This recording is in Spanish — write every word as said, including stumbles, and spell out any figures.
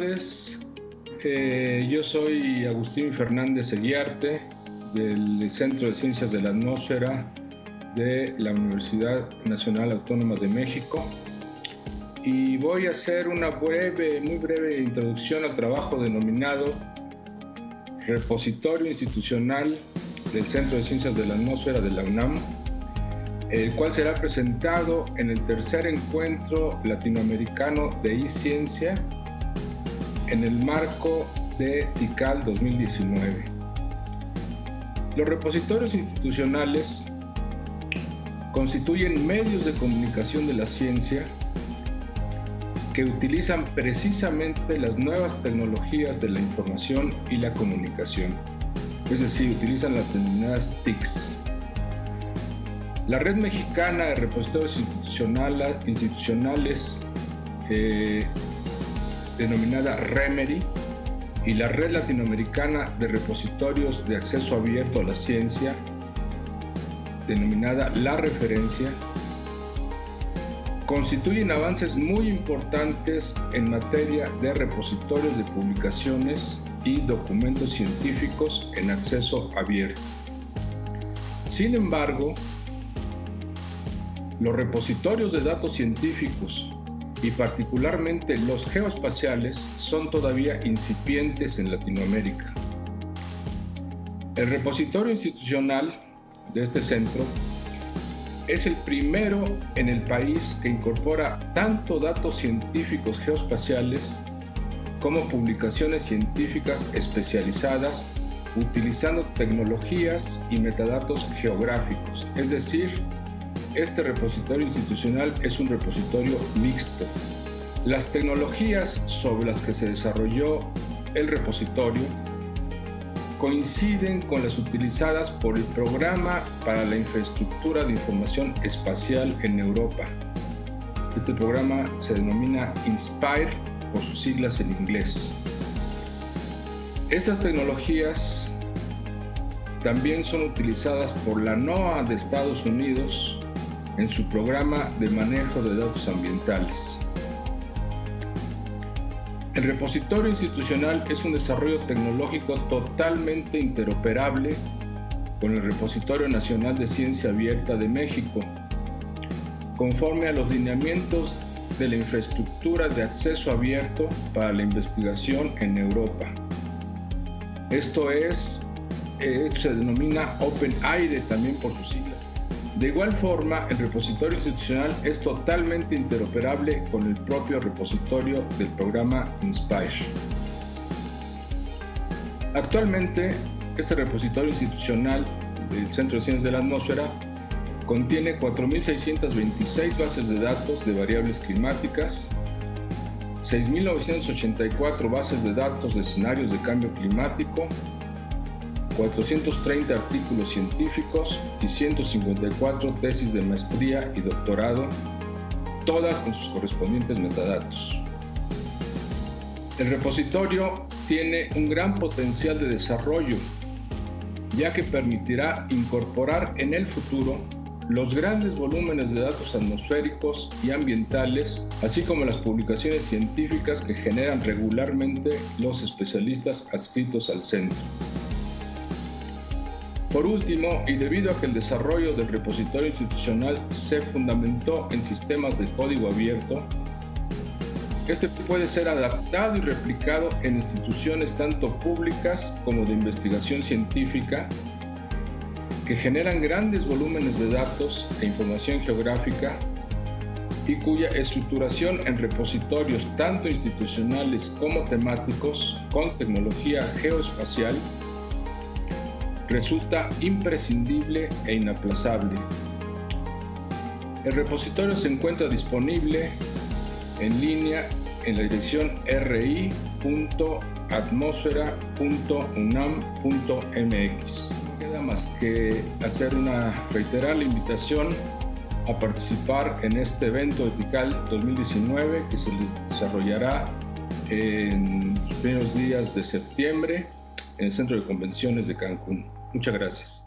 tardes. Eh, yo soy Agustín Fernández Eguiarte, del Centro de Ciencias de la Atmósfera de la Universidad Nacional Autónoma de México, y voy a hacer una breve, muy breve introducción al trabajo denominado Repositorio Institucional del Centro de Ciencias de la Atmósfera de la UNAM, el cual será presentado en el tercer encuentro latinoamericano de iCiencia en el marco de TICAL dos mil diecinueve. Los repositorios institucionales constituyen medios de comunicación de la ciencia que utilizan precisamente las nuevas tecnologías de la información y la comunicación, es decir, utilizan las denominadas T I Cs. La Red Mexicana de Repositorios Institucional, Institucionales, eh, denominada REMERI, y la Red Latinoamericana de Repositorios de Acceso Abierto a la Ciencia, denominada La Referencia, constituyen avances muy importantes en materia de repositorios de publicaciones y documentos científicos en acceso abierto. Sin embargo, los repositorios de datos científicos y particularmente los geoespaciales son todavía incipientes en Latinoamérica. El repositorio institucional de este centro es el primero en el país que incorpora tanto datos científicos geoespaciales como publicaciones científicas especializadas utilizando tecnologías y metadatos geográficos, es decir, este repositorio institucional es un repositorio mixto. Las tecnologías sobre las que se desarrolló el repositorio coinciden con las utilizadas por el Programa para la Infraestructura de Información Espacial en Europa. Este programa se denomina INSPIRE por sus siglas en inglés. Estas tecnologías también son utilizadas por la NOAA de Estados Unidos en su programa de manejo de datos ambientales. El repositorio institucional es un desarrollo tecnológico totalmente interoperable con el Repositorio Nacional de Ciencia Abierta de México, conforme a los lineamientos de la infraestructura de acceso abierto para la investigación en Europa. Esto es, esto se denomina OpenAIRE también por sus siglas. De igual forma, el repositorio institucional es totalmente interoperable con el propio repositorio del programa INSPIRE. Actualmente, este repositorio institucional del Centro de Ciencias de la Atmósfera contiene cuatro mil seiscientas veintiséis bases de datos de variables climáticas, seis mil novecientas ochenta y cuatro bases de datos de escenarios de cambio climático, cuatrocientos treinta artículos científicos y ciento cincuenta y cuatro tesis de maestría y doctorado, todas con sus correspondientes metadatos. El repositorio tiene un gran potencial de desarrollo, ya que permitirá incorporar en el futuro los grandes volúmenes de datos atmosféricos y ambientales, así como las publicaciones científicas que generan regularmente los especialistas adscritos al centro. Por último, y debido a que el desarrollo del repositorio institucional se fundamentó en sistemas de código abierto, este puede ser adaptado y replicado en instituciones tanto públicas como de investigación científica que generan grandes volúmenes de datos e información geográfica y cuya estructuración en repositorios tanto institucionales como temáticos con tecnología geoespacial resulta imprescindible e inaplazable. El repositorio se encuentra disponible en línea en la dirección r i punto atmosfera punto unam punto m x. No queda más que hacer una reiterada invitación a participar en este evento de TICAL dos mil diecinueve que se desarrollará en los primeros días de septiembre en el Centro de Convenciones de Cancún. Muchas gracias.